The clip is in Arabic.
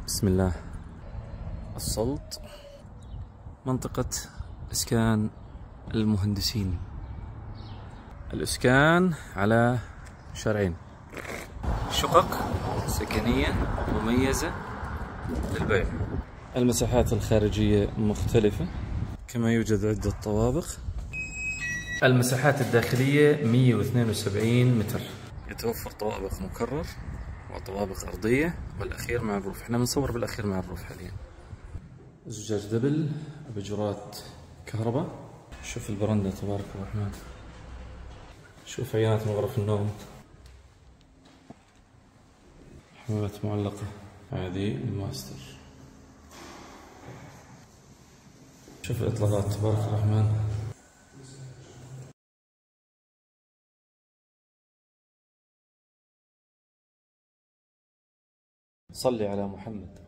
بسم الله. السلط منطقة إسكان المهندسين. الإسكان على شارعين، شقق سكنية مميزة للبيع. المساحات الخارجية مختلفة، كما يوجد عدة طوابق. المساحات الداخلية 172 متر. يتوفر طوابق مكرر وطوابق أرضية، والأخير مع الروف. احنا بنصور بالأخير مع الروف حاليا. زجاج دبل، أباجورات كهرباء. شوف البرندة تبارك الرحمن. شوف عينات من غرف النوم، حمامات معلقة. هذه الماستر. شوف الإطلالات تبارك الرحمن. صلي على محمد.